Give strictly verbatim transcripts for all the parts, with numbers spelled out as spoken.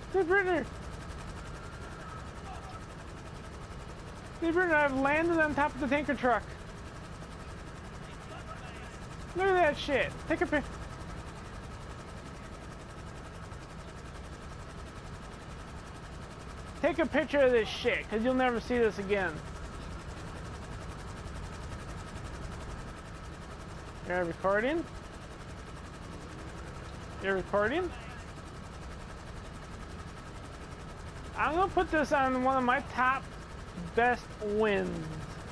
Steve Britner! Steve Britner, I've landed on top of the tanker truck. Look at that shit. Take a pic. Take a picture of this shit, because you'll never see this again. You're recording? You're recording? I'm gonna put this on one of my top best wins.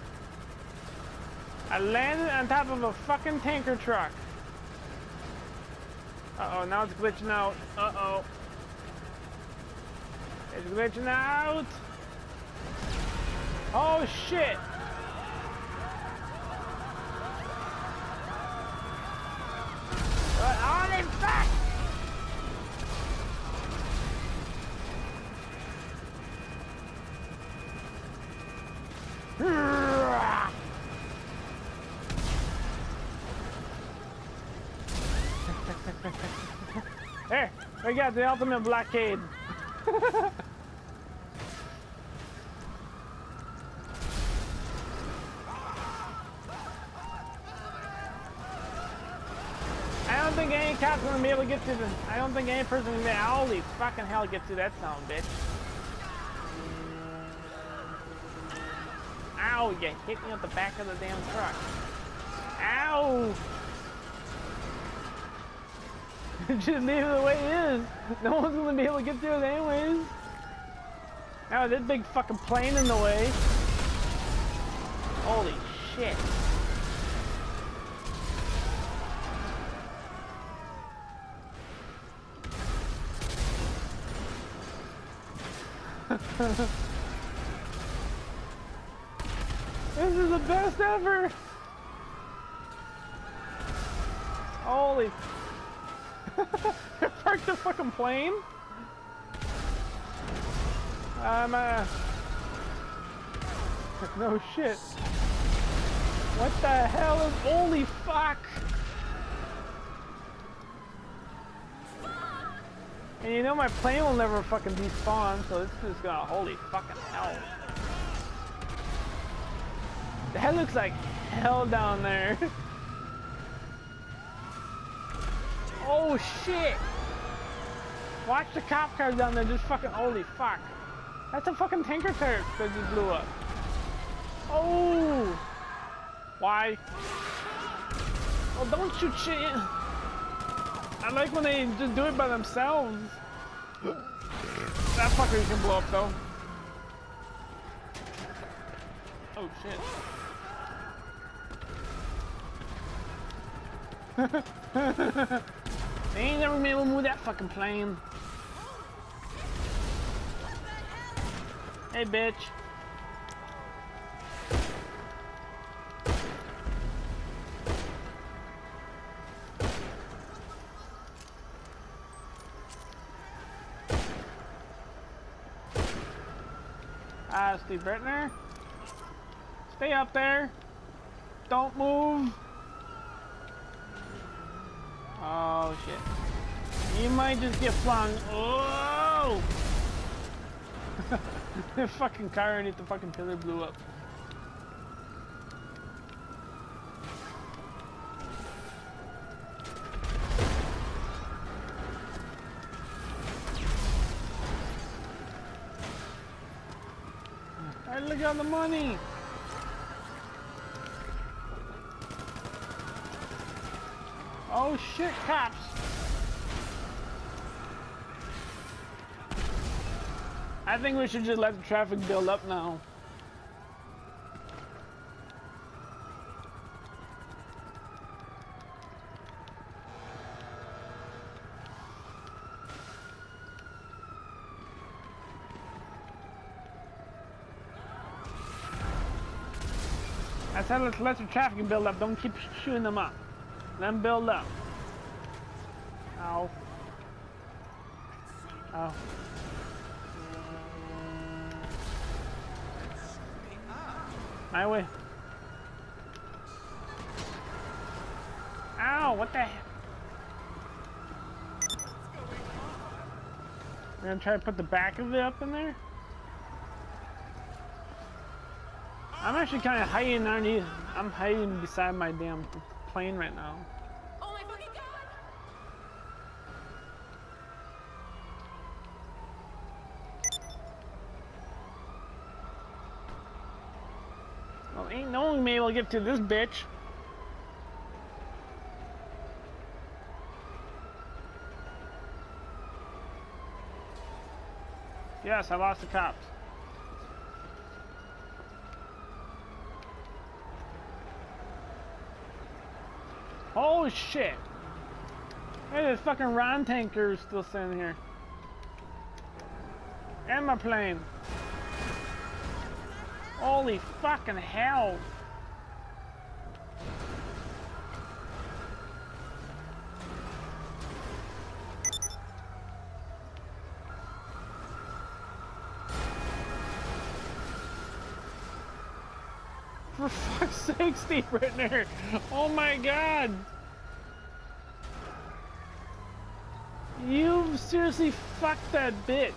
I landed on top of a fucking tanker truck. Uh-oh, now it's glitching out. Uh-oh. It's glitching out. Oh, shit. Holy fuck! Hey, we got the ultimate blockade. I don't think any cop's gonna be able to get to the. I don't think any person can be. Holy fucking hell, get to that sound, bitch. Ow, you hit me at the back of the damn truck. Ow! Just leave it the way it is. No one's gonna be able to get through it anyways. Now this big fucking plane in the way. Holy shit. This is the best ever. Holy. Park the fucking plane. I'm uh no shit. What the hell is holy fuck? And you know my plane will never fucking despawn, so this is gonna holy fucking hell. That looks like hell down there. Oh shit! Watch the cop cars down there just fucking holy fuck. That's a fucking tanker turret that just blew up. Oh! Why? Well, don't shoot shit. I like when they just do it by themselves. That fucker can blow up though. Oh shit. They ain't never been able to move that fucking plane. Hey, bitch. Ah, Steve Britner. Stay up there. Don't move. Oh shit. You might just get flung. Oh! The fucking car underneath the fucking pillar blew up. Hey, look at the money! Oh shit, cops! I think we should just let the traffic build up now. I said let's let the traffic build up, don't keep shooting them up. Let them build up. Ow. Ow. My way. Ow, what the heck? We're gonna try to put the back of it up in there. I'm actually kind of hiding underneath. I'm hiding beside my damn plane right now. Oh my fucking god! Well, ain't no one gonna be able to get to this bitch. Yes, I lost the cops. Holy shit! Hey, this fucking Ron tanker is still sitting here. And my plane. Holy fucking hell! For fuck's sake, Steve Britner! Oh my god! You seriously fucked that bitch!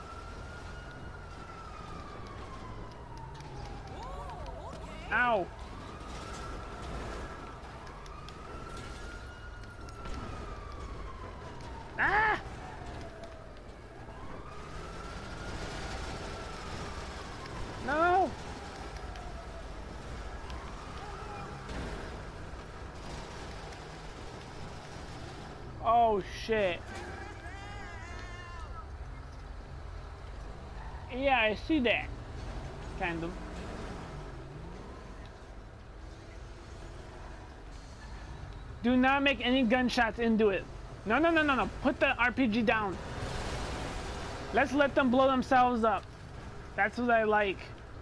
Ow! Ah! No! Oh shit. Yeah, I see that. Kind of. Do not make any gunshots into it. No, no, no, no, no. Put the R P G down. Let's let them blow themselves up. That's what I like.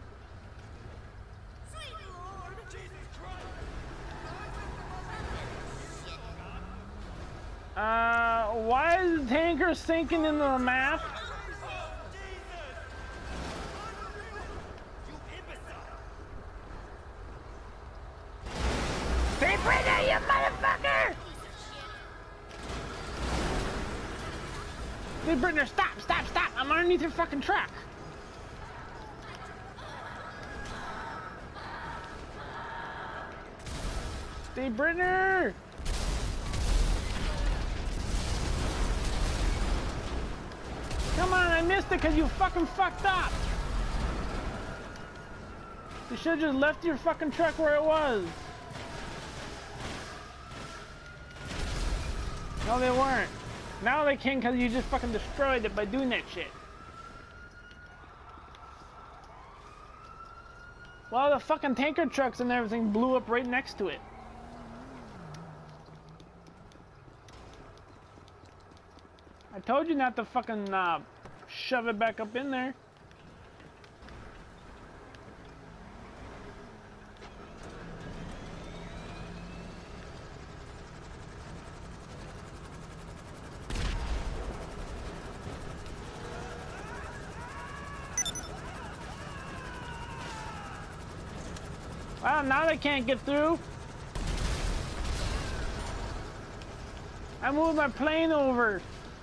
Uh, why is the tanker sinking into the map? Stay Britner, you motherfucker! Stay Britner, stop, stop, stop! I'm underneath your fucking truck. Stay Britner! Come on, I missed it because you fucking fucked up. You should have just left your fucking truck where it was. No, they weren't. Now they can because you just fucking destroyed it by doing that shit. Well, the fucking tanker trucks and everything blew up right next to it. I told you not to fucking uh, shove it back up in there. Well, now they can't get through. I moved my plane over.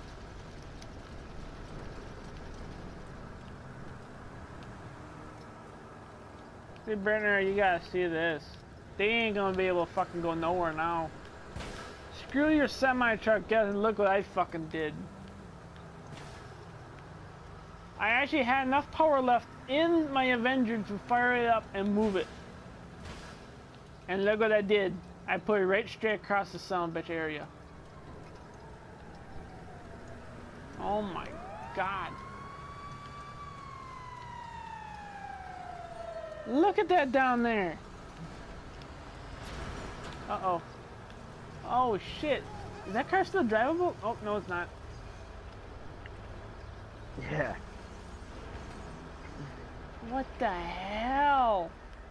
See, Brenner, you gotta see this. They ain't gonna be able to fucking go nowhere now. Screw your semi-truck, guys, and look what I fucking did. I actually had enough power left in my Avenger to fire it up and move it. And look what I did. I put it right straight across the son of a bitch area. Oh my god. Look at that down there. Uh-oh. Oh shit. Is that car still drivable? Oh, no it's not. Yeah. What the hell?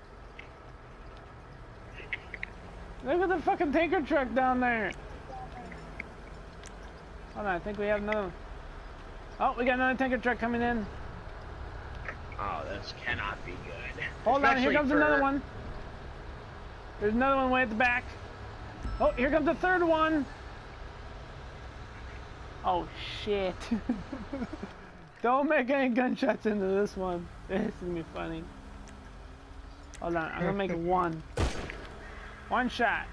Look at the fucking tanker truck down there. Hold on, I think we have another one. Oh, we got another tanker truck coming in. Oh, this cannot be good. Hold on, here Especially comes for... another one. There's another one way at the back. Oh, here comes the third one. Oh, shit. Don't make any gunshots into this one. This is gonna be funny. Hold on, I'm gonna make one. One shot.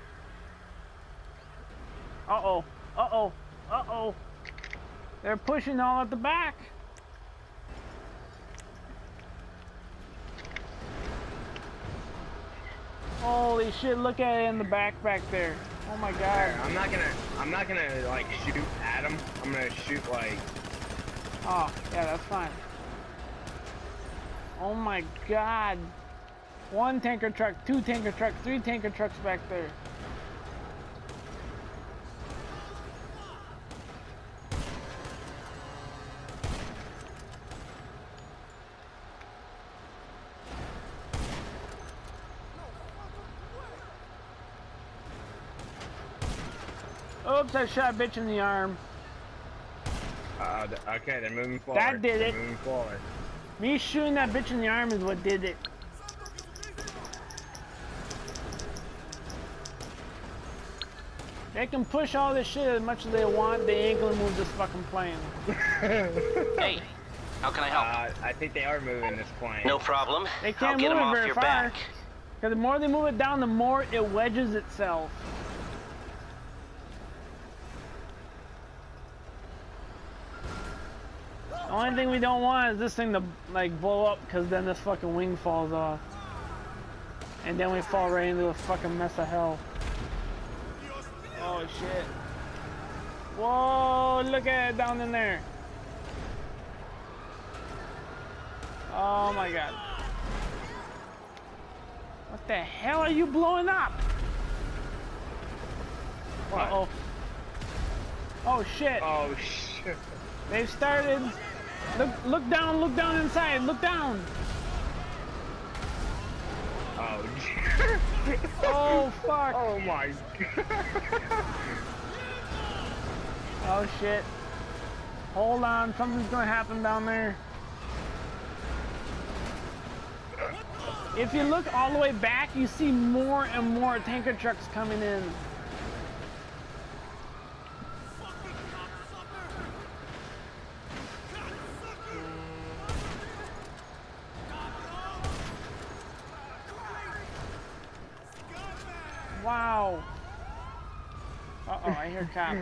Uh-oh. Uh-oh. Uh-oh. They're pushing all at the back. Holy shit, look at it in the back back there. Oh my god. I'm not gonna, I'm not gonna like shoot at him. I'm gonna shoot like... Oh, yeah, that's fine. Oh my god. One tanker truck, two tanker trucks, three tanker trucks back there. Oops, I shot a bitch in the arm. Uh, okay, they're moving forward. That did they're it. Moving forward. Me shooting that bitch in the arm is what did it. They can push all this shit as much as they want. They ain't gonna move this fucking plane. Hey, how can I help? Uh, I think they are moving this plane. No problem. They can't I'll get move them it off very your far. back. Because the more they move it down, the more it wedges itself. The only thing we don't want is this thing to like blow up, because then this fucking wing falls off. And then we fall right into a fucking mess of hell. Oh shit. Whoa, look at it down in there. Oh my god. What the hell are you blowing up? What? Uh-oh. Oh shit. Oh shit. They've started. Look, look down, look down inside, look down. Oh. Oh fuck. Oh my god. Oh shit. Hold on, something's gonna happen down there. If you look all the way back, you see more and more tanker trucks coming in. Wow. Uh-oh, I hear cops.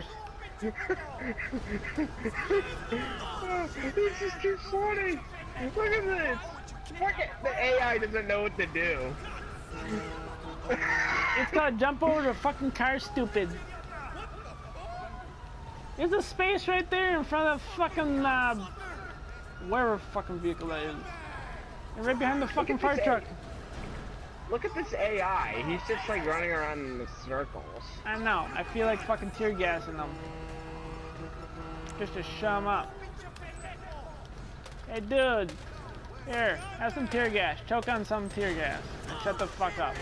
This is too funny. Look at this. Look at the A I doesn't know what to do. It's gotta jump over the fucking car, stupid. There's a space right there in front of fucking, uh, wherever fucking vehicle that is. And right behind the fucking fire truck. Look at this A I. He's just like running around in the circles. I know. I feel like fucking tear gassing them. Just to shut them up. Hey, dude. Here, have some tear gas. Choke on some tear gas. And shut the fuck up.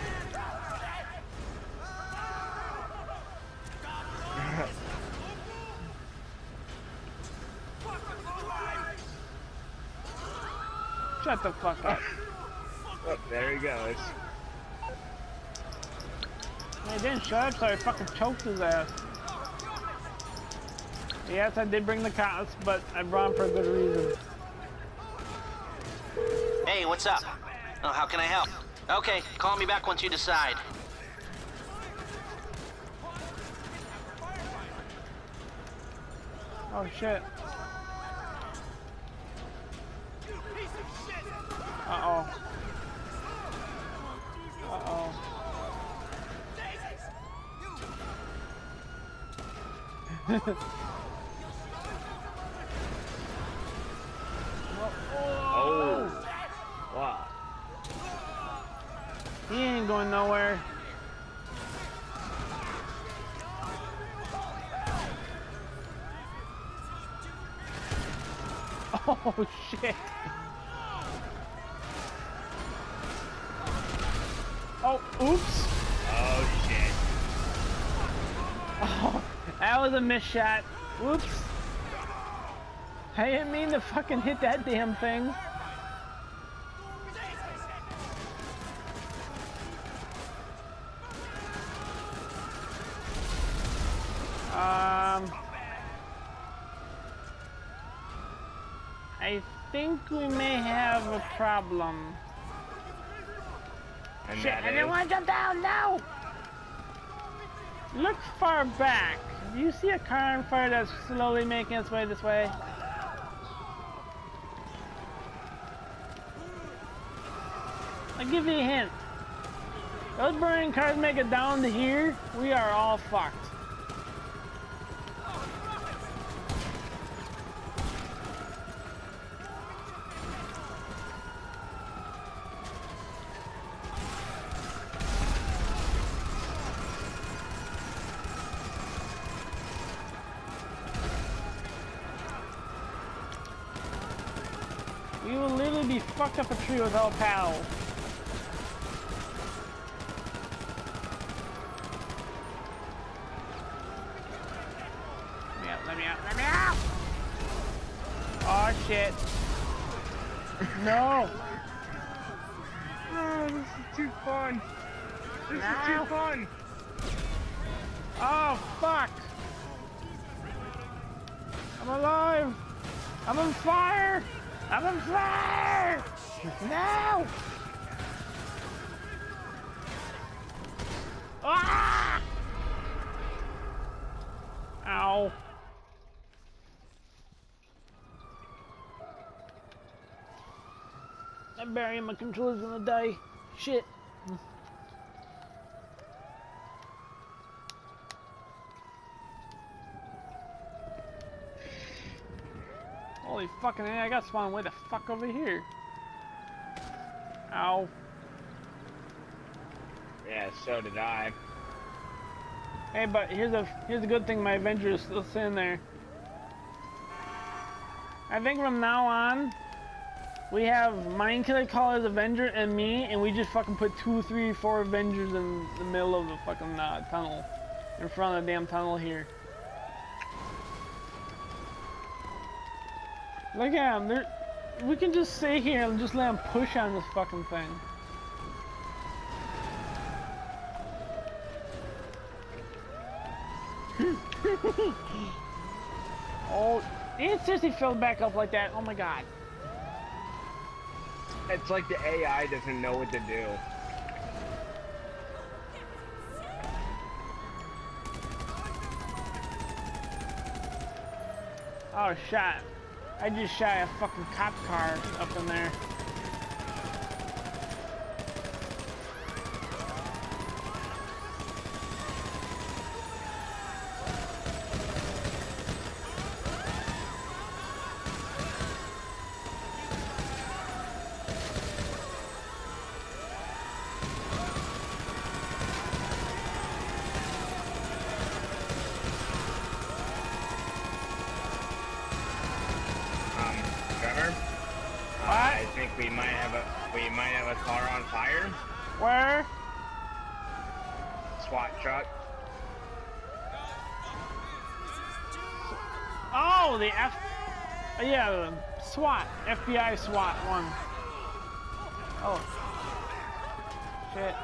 Shut the fuck up. Oh, there he goes. He didn't shut up, so I fucking choked his ass. Yes, I did bring the cops, but I brought them for a good reason. Hey, what's up? Oh, how can I help? Okay, call me back once you decide. Oh shit. Uh-oh. Uh-oh. Oh. Wow. He ain't going nowhere. Oh shit. Oh, oops. Oh shit. Oh, that was a miss shot. Whoops. I didn't mean to fucking hit that damn thing. Um, I I think we may have a problem. And Shit, that I didn't is- want to jump down, no! Look far back. Do you see a car on fire that's slowly making its way this way? I'll give you a hint. Those burning cars make it down to here, we are all fucked. We will literally be fucked up a tree without a paddle. Let me out, let me out, let me out! Oh shit. No! Oh, this is too fun. This No. is too fun. Oh fuck! I'm alive! I'm on fire! I'm on fire! No! Ah! Ow. I'm burying my controller's gonna die. Shit. Holy fucking hell, I got spawned way the fuck over here. Ow. Yeah, so did I. Hey, but here's a here's a good thing, my Avenger is still sitting there. I think from now on, we have Mindkiller Caller's Avenger and me, and we just fucking put two, three, four Avengers in the middle of the fucking uh, tunnel. In front of the damn tunnel here. Look at him, they're, we can just stay here and just let him push on this fucking thing. Oh, it seriously filled back up like that. Oh my god. It's like the A I doesn't know what to do. Oh, shot. I just shot a fucking cop car up in there. Um, Trevor? What? I think we might have a we might have a car on fire. Where? SWAT truck. Oh, the F... uh, yeah, the SWAT. F B I SWAT one. Oh. Shit.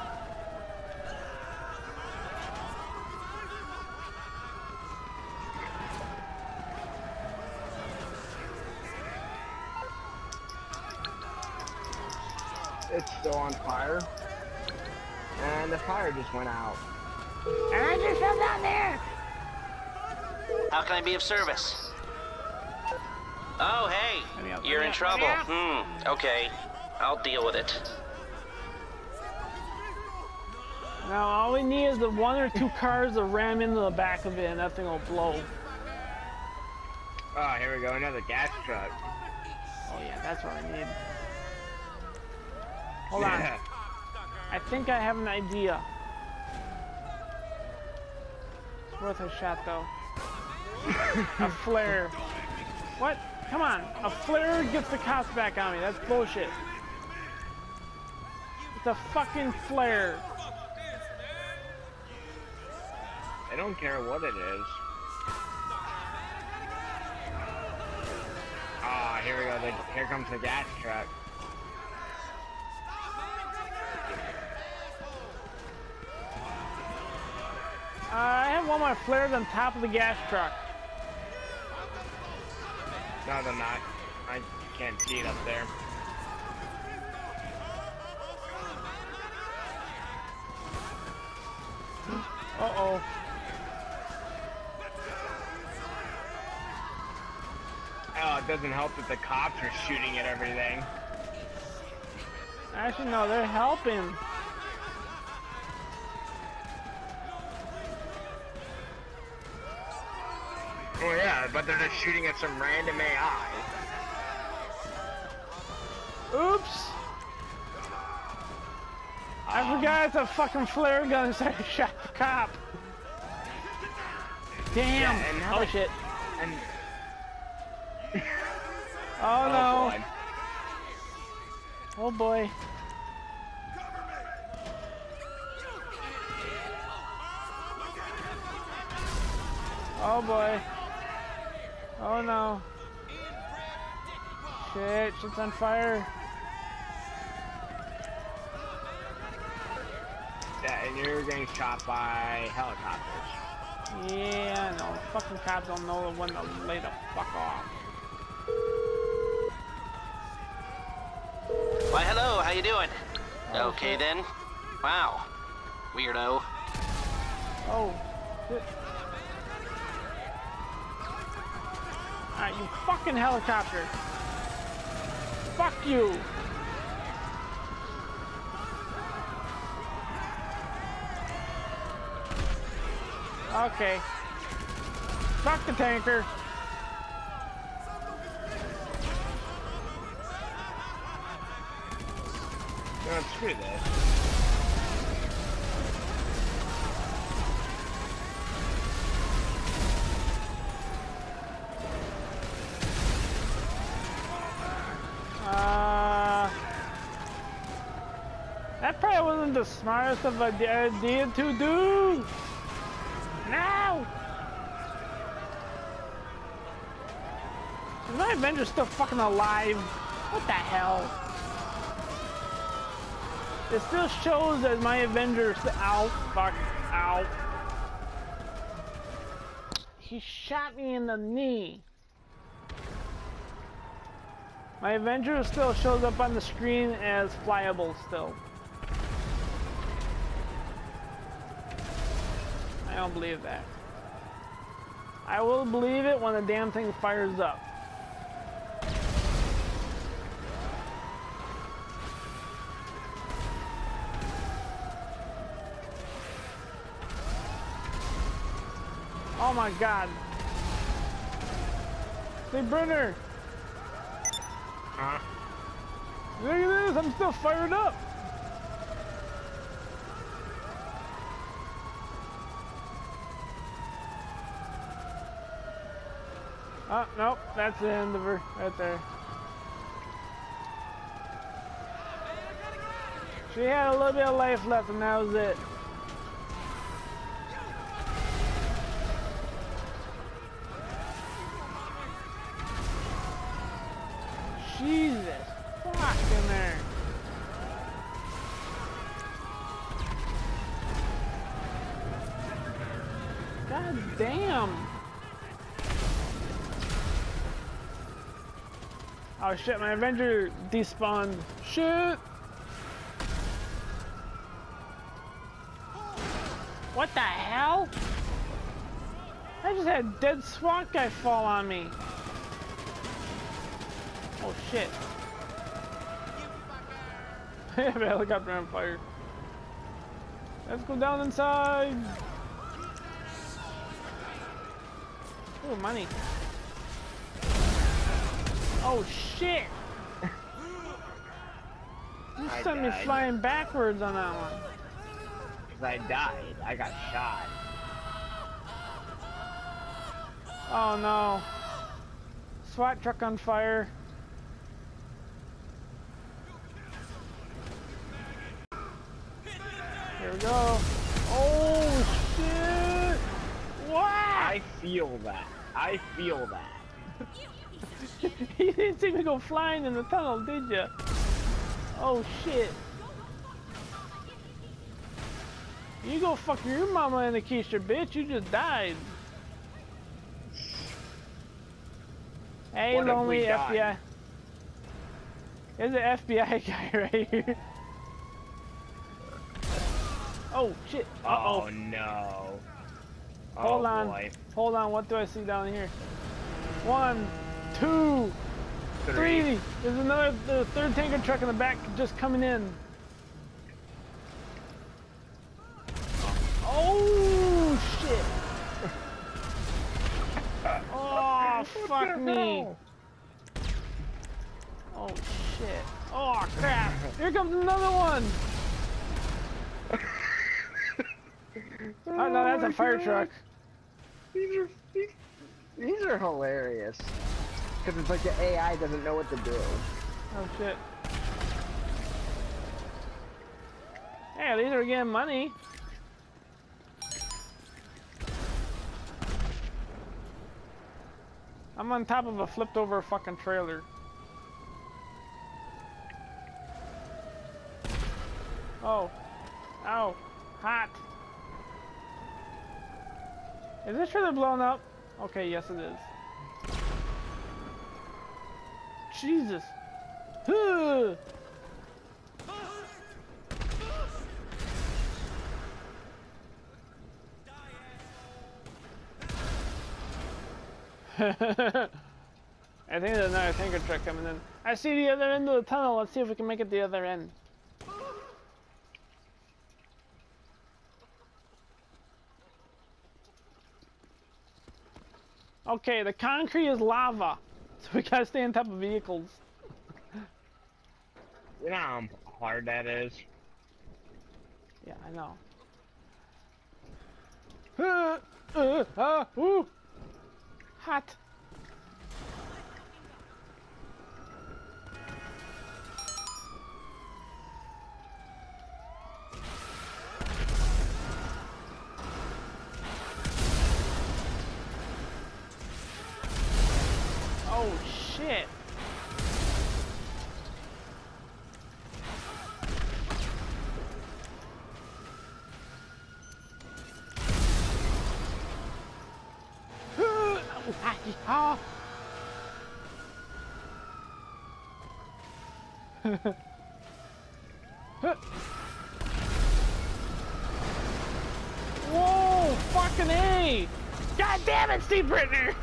It's still on fire. And the fire just went out. And I just fell down there! How can I be of service? Oh, hey, Let me out, you're let me in out, trouble. let me Hmm, okay. I'll deal with it. Now all we need is the one or two cars to ram into the back of it and that thing will blow. Oh, here we go, another gas truck. Oh yeah, that's what I need. Hold on. Yeah. I think I have an idea. It's worth a shot though. A flare. What? Come on. A flare gets the cops back on me. That's bullshit. It's a fucking flare. I don't care what it is. Ah, here we go. The, here comes the gas truck. Uh, I have one of my flares on top of the gas truck. No, they're not. I can't see it up there. Uh-oh. Oh, it doesn't help that the cops are shooting at everything. Actually, no, they're helping. Oh yeah, but they're just shooting at some random A I. Oops! I Um, forgot it's a fucking flare gun, so I shot the cop. Damn! Yeah, and how Oh about- shit. And Oh no. boy. Oh boy. Oh boy. Oh no. Shit, shit's on fire. Yeah, and you're getting shot by helicopters. Yeah, no, fucking cops don't know when to lay the fuck off. Why, hello, how you doing? Oh, okay shit. then. Wow. Weirdo. Oh, shit. Alright, you fucking helicopter. Fuck you. Okay. Fuck the tanker. No, screw this. Uh, that probably wasn't the smartest of a idea to do. No! Is my Avenger still fucking alive? What the hell? It still shows that my Avenger's out. Fuck out. He shot me in the knee. My Avenger still shows up on the screen as flyable still. I don't believe that. I will believe it when the damn thing fires up. Oh my god. Hey, Brunner! Huh? Look at this, I'm still fired up! Oh, nope, that's the end of her, right there. She had a little bit of life left and that was it. Jesus, fuck in there. God damn. Oh shit, my Avenger despawned. Shit. What the hell? I just had a dead SWAT guy fall on me. Oh shit. I have a helicopter on fire. Let's go down inside. Oh, money. Oh shit. You I sent me died. flying backwards on that one. Cause I died. I got shot. Oh no. SWAT truck on fire. Here we go. Oh shit! What? I feel that. I feel that. You didn't see me go flying in the tunnel, did you? Oh shit. You go fuck your mama and the Keisha, bitch. You just died. Hey, What have lonely we F B I. done? There's an F B I guy right here. Oh shit! Uh oh. Oh no. Hold oh, on. Boy. Hold on. What do I see down here? One, two, Three. three. There's another the third tanker truck in the back just coming in. Oh shit! Oh fuck me! Oh shit! Oh crap! Here comes another one! Oh no, that's a fire truck. These are these, these are hilarious. Because it's like the A I doesn't know what to do. Oh shit! Hey, at least we're getting money. I'm on top of a flipped over fucking trailer. Oh. Ow. Hot. Is this trailer blown up? Okay, yes it is. Jesus. Huh. I think there's another tanker truck coming in. I see the other end of the tunnel. Let's see if we can make it the other end. Okay, the concrete is lava, so we gotta stay on top of vehicles. You know how hard that is? Yeah, I know. Uh, uh, uh, ooh. Hot. Oh shit. Oh. Whoa, fucking A! God damn it, Steve Britner!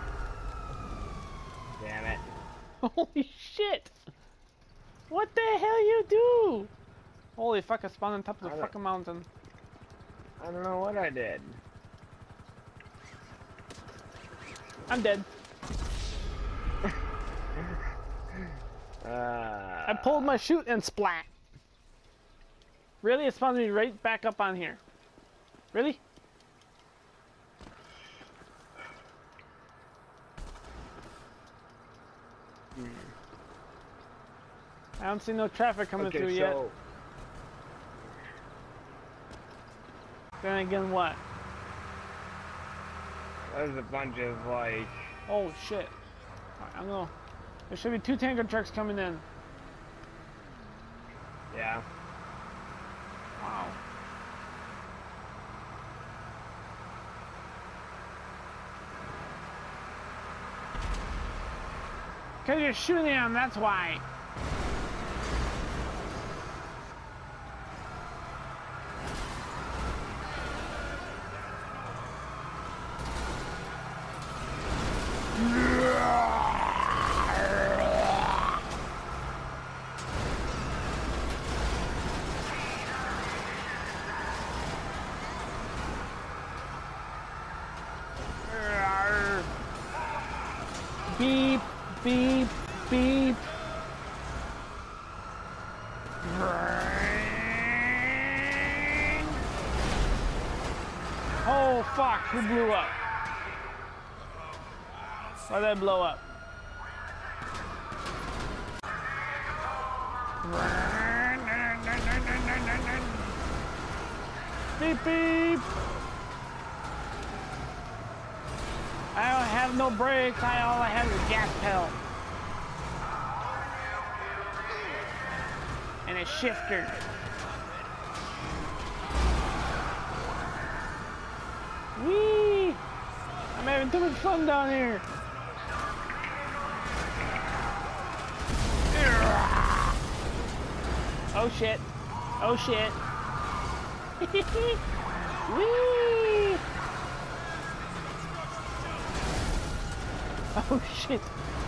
Damn it. Holy shit! What the hell you do? Holy fuck, I spawned on top of the fucking mountain. I don't know what I did. I'm dead. uh, I pulled my chute and splat. Really? It spawned me right back up on here. Really? hmm. I don't see no traffic coming okay, through so... yet. Then again, what? There's a bunch of like... Oh shit. I don't know. There should be two tanker trucks coming in. Yeah. Wow. Cause you're shooting them, that's why. Beep, beep, beep. Oh fuck, who blew up? Why'd that blow up? Beep beep. I don't have no brakes, I all I have is gas pedal. And a shifter. Whee! I'm having too much fun down here. Oh shit. Oh shit. Whee! Oh shit.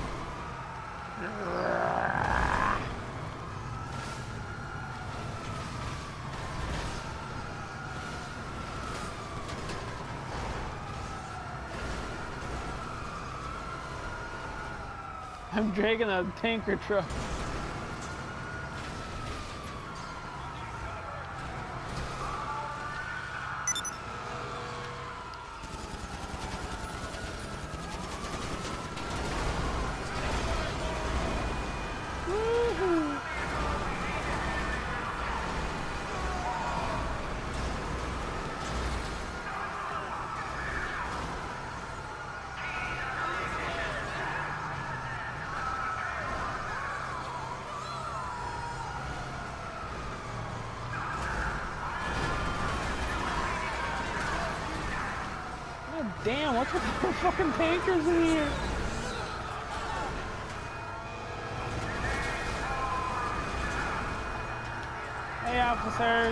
I'm dragging a tanker truck. Woohoo! God damn, what's with the fucking tankers in here? Hey, officers.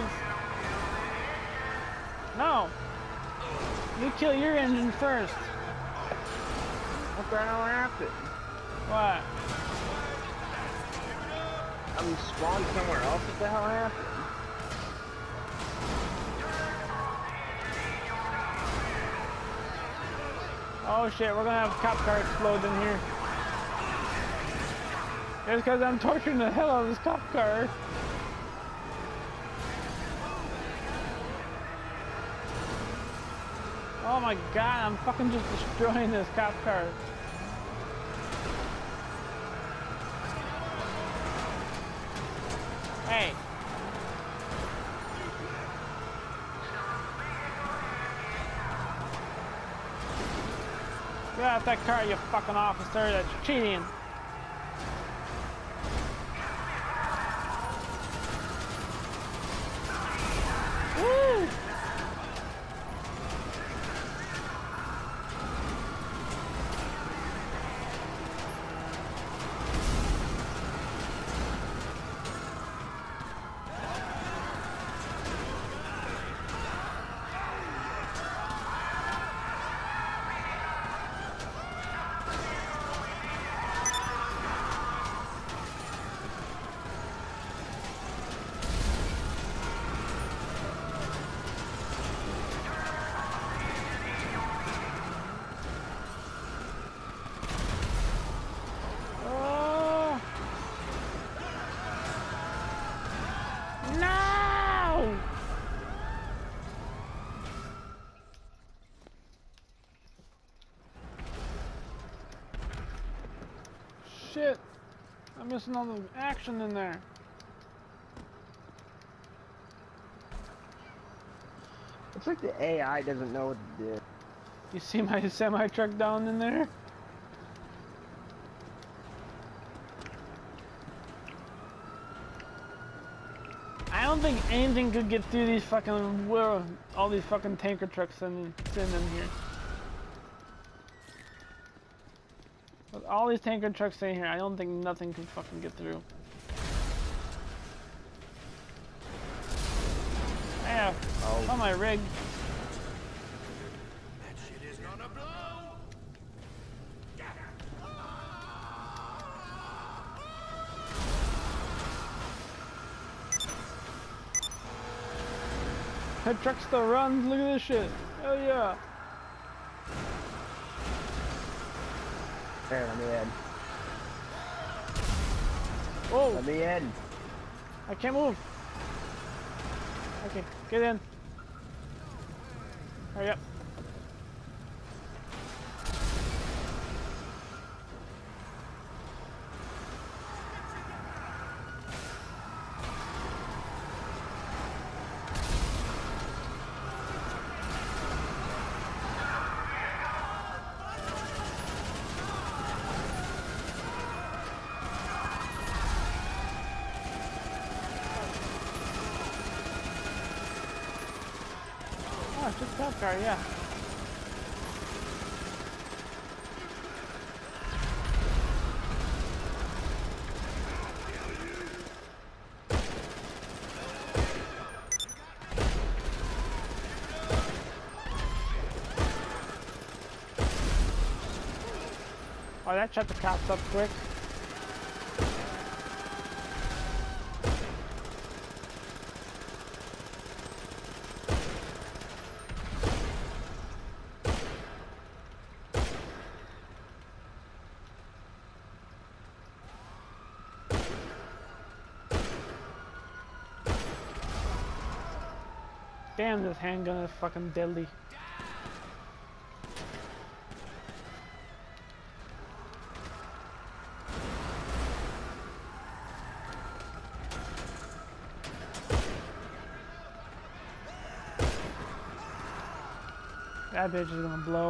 No. You kill your engine first. What the hell happened? What? I'm spawned somewhere else. What the hell happened? Oh shit, we're gonna have a cop car explode in here. It's because I'm torturing the hell out of this cop car. Oh my god, I'm fucking just destroying this cop car. Hey. Get out that car, you fucking officer, that's cheating. Woo! Oh. No! Shit! I'm missing all the action in there. It's like the A I doesn't know what to do. You see my semi truck down in there? I don't think anything could get through these fucking well, all these fucking tanker trucks sitting sitting in here. With all these tanker trucks in here, I don't think nothing can fucking get through. Yeah, Oh. on my rig. That shit is gonna blow! That truck still runs. Look at this shit. Hell yeah. There, let me in. Whoa. Let me in. I can't move. Okay, get in. Hurry up. Oh, it's just a cop car, yeah. Oh, that shut the cops up quick. Damn, this handgun is fucking deadly. That bitch is gonna blow.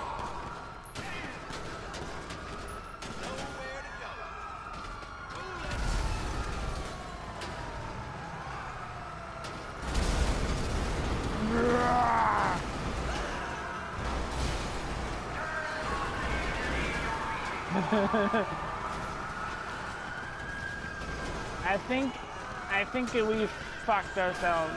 I think, I think that we fucked ourselves.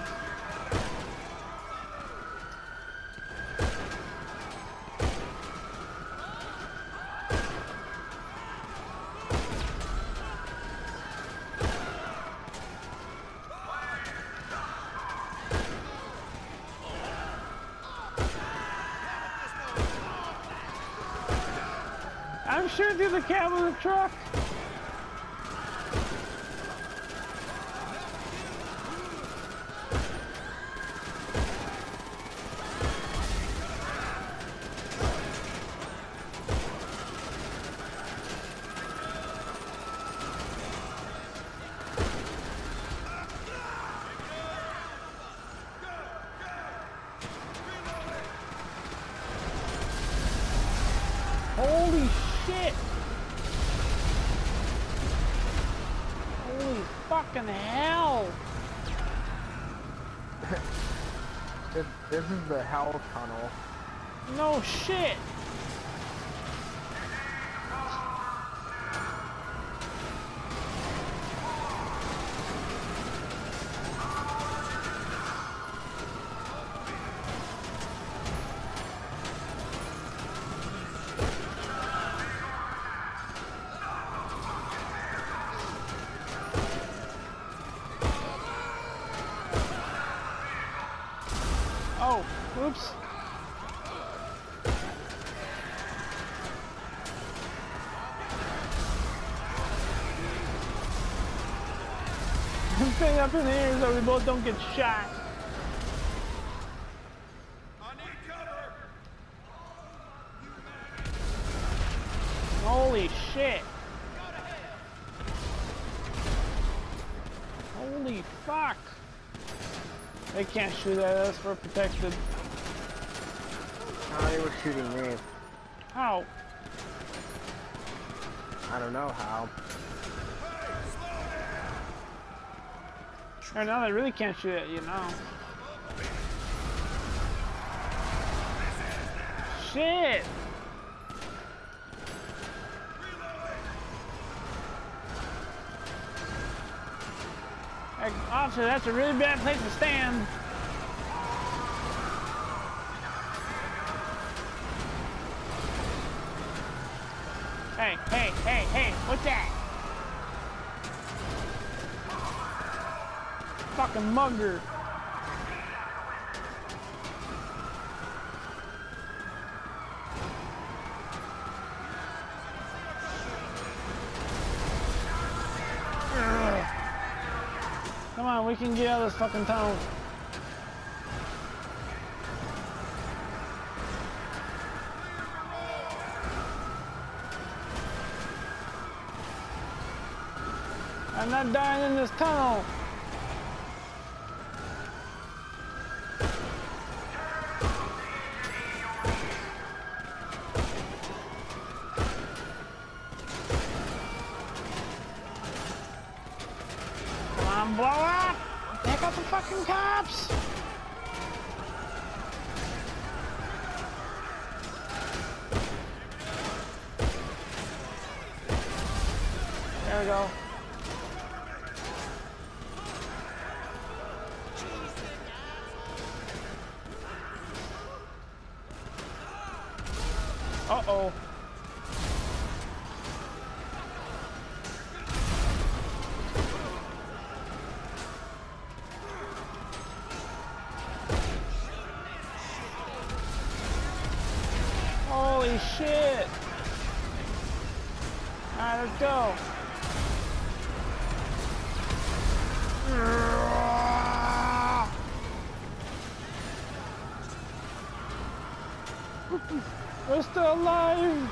I'm sure through the cab of the truck. Holy shit! Holy fucking hell! This, this is the hell tunnel. No shit! Oh, oops. I'm staying up in the air so we both don't get shot. I need cover. Holy shit. Holy fuck. They can't shoot at us, we're protected. Oh, they were shooting me. How? I don't know how. Or no, they really can't shoot at you now. Shit! Hey, officer, that's a really bad place to stand. Hey, hey, hey, hey, what's that? Fucking mugger. Ugh. Come on, we can get out of this fucking tunnel. I'm not dying in this tunnel. Come on, blow up! Take out the fucking cops! There we go. Uh-oh. shit! Alright, let's go. We're still alive!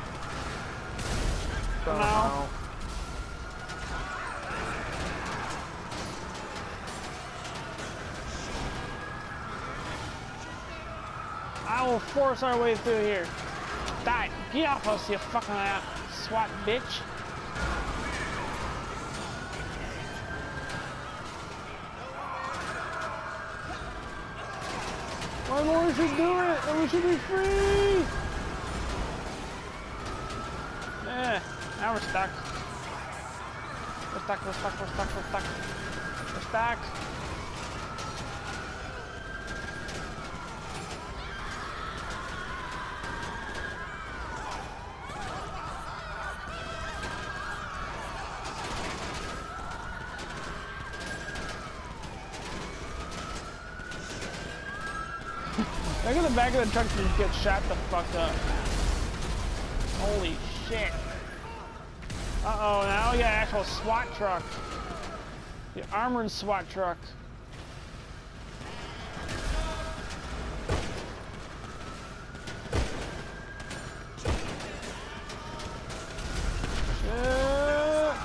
Somehow. I will force our way through here. Die! Get off us, you fucking uh, SWAT bitch! Why don't we should do it, and we should be free! Yeah, now we're stuck. We're stuck, we're stuck, we're stuck, we're stuck. We're stuck. Look at the back of the truck just get shot the fuck up. Holy shit. Uh-oh, now we got an actual SWAT truck. The armored SWAT truck. Shit.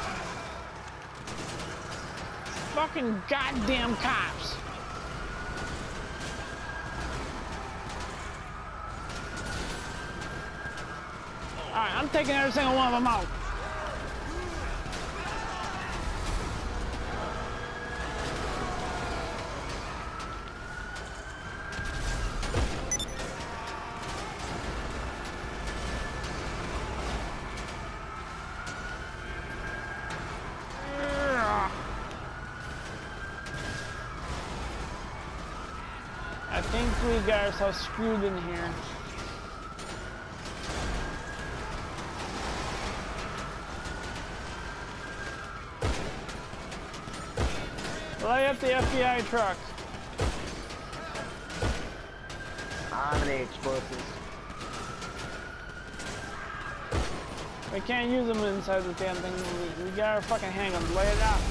Fucking goddamn cops. Alright, I'm taking every single one of them out. I think we got ourselves screwed in here. Lay up the F B I truck. I'm the explosives. We can't use them inside the damn thing. We, we gotta fucking hang them. Lay it out.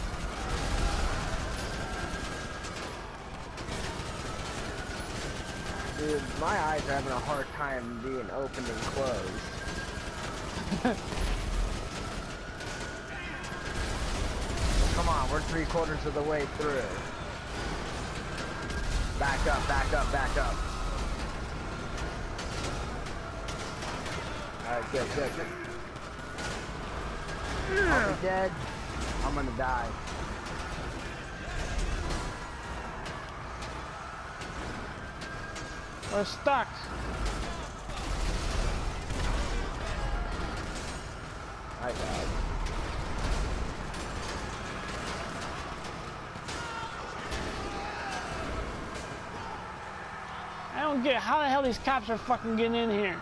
Dude, my eyes are having a hard time being opened and closed. Come on, we're three quarters of the way through. Back up, back up, back up. Alright, good, good, good. I'll be dead. I'm gonna die. We're stuck. I died. I don't get how the hell these cops are fucking getting in here.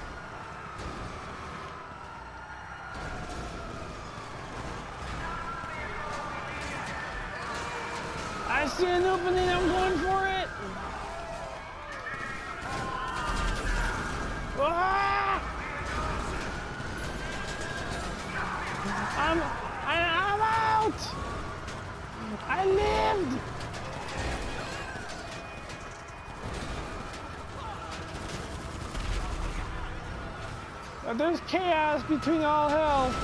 I see an opening, I'm going for it. Ah! I'm, I, I'm out. I lived. But there's chaos between all hell.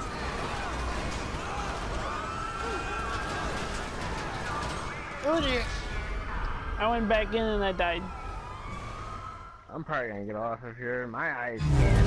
Oh dear. I went back in and I died. I'm probably gonna get off of here. My eyes can't.